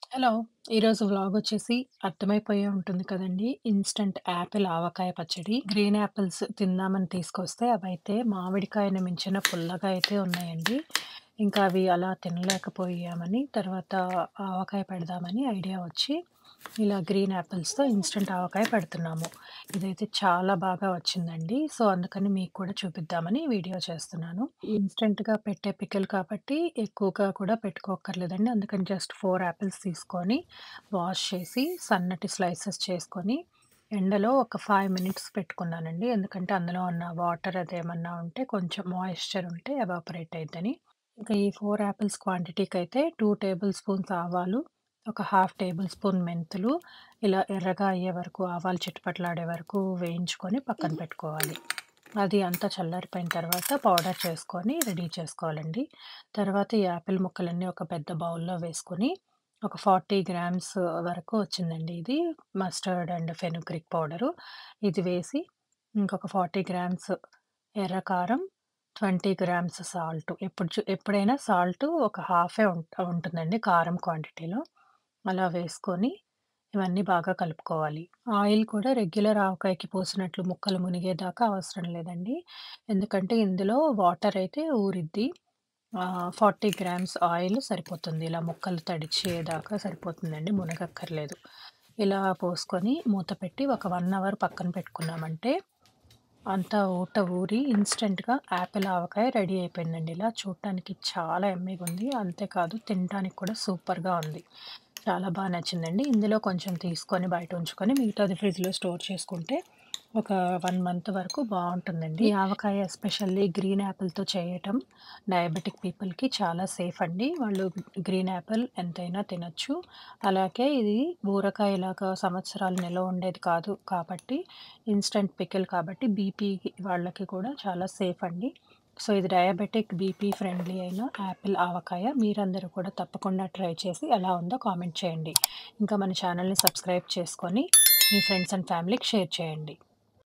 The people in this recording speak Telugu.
హలో! ఈరోజు వ్లాగొచ్చేసి అర్థమైపోయే ఉంటుంది కదండీ! ఇన్‌స్టంట్ యాపిల్ ఆవకాయ పచ్చడి. గ్రీన్ యాపిల్స్ తిందామని తీసుకొస్తే అవైతే మామిడికాయని మించిన పుల్లగా అయితే ఉన్నాయండి. ఇంకా అవి అలా తినలేకపోయామని తర్వాత ఆవకాయ పెడదామని ఐడియా వచ్చి ఇలా గ్రీన్ యాపిల్స్‌తో ఇన్‌స్టంట్ ఆవకాయ పెడుతున్నాము. ఇదైతే చాలా బాగా వచ్చిందండి. సో, అందుకని మీకు కూడా చూపిద్దామని వీడియో చేస్తున్నాను. ఇన్‌స్టంట్‌గా పెట్టే పికిల్ కాబట్టి ఎక్కువగా కూడా పెట్టుకోక్కర్లేదండి. అందుకని జస్ట్ 4 యాపిల్స్ తీసుకొని వాష్ చేసి సన్నటి స్లైసెస్ చేసుకొని ఎండలో ఒక 5 మినిట్స్ పెట్టుకున్నానండి. ఎందుకంటే అందులో ఉన్న వాటర్ అదేమన్నా ఉంటే కొంచెం మాయిశ్చర్ ఉంటే ఎవాపరేట్ అయిద్దని. ఇంకా ఈ 4 యాపిల్స్ క్వాంటిటీకైతే 2 టేబుల్ స్పూన్స్ ఆవాలు, ఒక హాఫ్ టేబుల్ స్పూన్ మెంతులు ఇలా ఎర్రగా అయ్యే వరకు ఆవాలు చిటపటలాడే వరకు వేయించుకొని పక్కన పెట్టుకోవాలి. అది అంతా చల్లారిపోయిన తర్వాత పౌడర్ చేసుకొని రెడీ చేసుకోవాలండి. తర్వాత ఈ యాపిల్ ముక్కలన్నీ ఒక పెద్ద బౌల్‌లో వేసుకొని ఒక 40 గ్రామ్స్ వరకు వచ్చిందండి ఇది. Mustard and fenugreek powder. ఇది వేసి ఇంకొక 40 గ్రామ్స్ ఎర్ర కారం, 20 గ్రామ్స్ సాల్ట్. ఎప్పుడైనా సాల్ట్ ఒక హాఫే ఉంటుందండి కారం క్వాంటిటీలో. అలా వేసుకొని ఇవన్నీ బాగా కలుపుకోవాలి. ఆయిల్ కూడా రెగ్యులర్ ఆవకాయకి పోసినట్లు ముక్కలు మునిగేదాకా అవసరం లేదండి. ఎందుకంటే ఇందులో వాటర్ అయితే ఊరిద్ది. 40 గ్రామ్స్ ఆయిల్ సరిపోతుంది. ఇలా ముక్కలు తడిచేదాకా సరిపోతుందండి. మునగక్కర్లేదు. ఇలా పోసుకొని మూత పెట్టి ఒక 1 అవర్ పక్కన పెట్టుకున్నామంటే అంతా ఊరి ఇన్‌స్టంట్‌గా యాపిల్ ఆవకాయ రెడీ అయిపోయిందండి. ఇలా చూడటానికి చాలా యమ్మీగుంది. అంతేకాదు తినటానికి కూడా సూపర్‌గా ఉంది. చాలా నచ్చిందండి. ఇందులో కొంచెం తీసుకొని బయట ఉంచుకొని మిగతాది ఫ్రిడ్జ్‌లో స్టోర్ చేసుకుంటే ఒక 1 మంత్ వరకు బావుంటుందండి. ఈ ఆవకాయ ఎస్పెషల్లీ గ్రీన్ యాపిల్‌తో చేయటం డయాబెటిక్ పీపుల్‌కి చాలా సేఫ్ అండి. వాళ్ళు గ్రీన్ యాపిల్ ఎంతైనా తినొచ్చు. అలాగే ఇది ఊరగాయలాగా సంవత్సరాలు నిలవ ఉండేది కాదు కాబట్టి ఇన్‌స్టంట్ పికిల్ కాబట్టి బీపీ వాళ్ళకి కూడా చాలా సేఫ్ అండి. సో, ఇది డయాబెటిక్, బీపీ ఫ్రెండ్లీ అయిన యాపిల్ ఆవకాయ. మీరందరూ కూడా తప్పకుండా ట్రై చేసి ఎలా ఉందో కామెంట్ చేయండి. ఇంకా మన ఛానల్‌ని సబ్స్క్రైబ్ చేసుకొని మీ ఫ్రెండ్స్ అండ్ ఫ్యామిలీకి షేర్ చేయండి.